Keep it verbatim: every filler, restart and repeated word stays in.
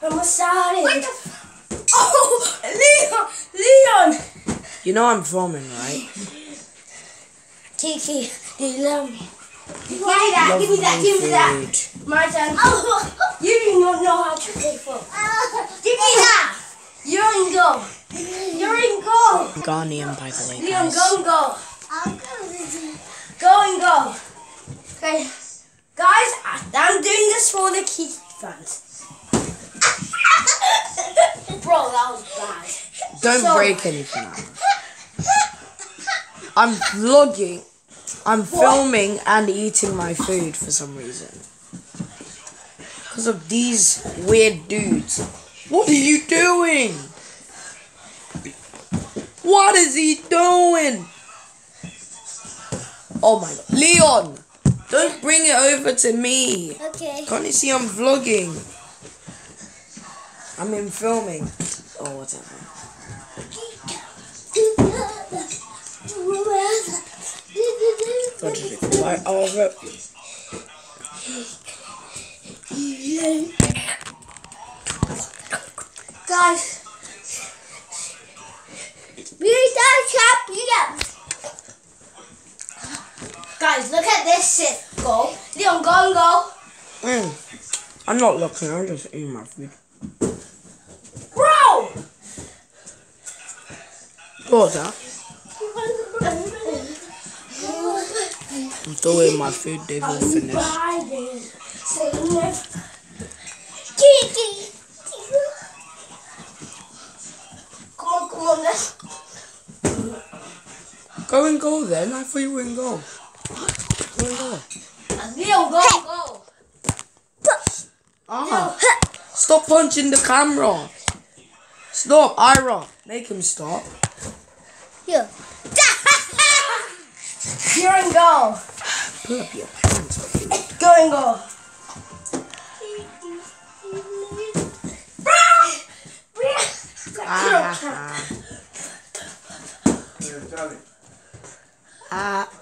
I'm sorry. What the f- Oh, Leon! Leon! You know I'm filming, right? Kiki, do you love me? Give me that, give me that, give me that. My turn. Oh, you do not know how to play football. Give me that. You're in goal. You're in goal. Ghanaian, by the way, Leon, guys. go and go. Go and go. Okay. Guys, I'm doing this for the Kiki fans. Bro, that was bad. Don't So, break anything out. I'm vlogging. I'm filming and eating my food for some reason. Because of these weird dudes. What are you doing? What is he doing? Oh my god. Leon! Don't bring it over to me. Okay. Can't you see I'm vlogging? I'm in filming. Oh, whatever. What did it? Why? Oh, rip. Guys, we don't chop you. Guys, look at this shit. Go, Leon, go and go. Mm. I'm not looking. I'm just eating my food. Bro. What was that? I'm still eating my food. They've all finished. Kiki. Come on, come on, let's Go and go then. I thought you wouldn't go. Go and go. Leon, go, go. Ah. Stop punching the camera. Stop, Ira. Make him stop. Here. Here and go. Put up your hands. Go and go. Ah. Ah.